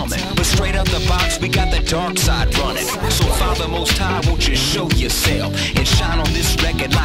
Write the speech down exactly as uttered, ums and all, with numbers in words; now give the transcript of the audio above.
coming. But straight out the box, we got the dark side running. So Father Most High, won't you show yourself and shine on this record like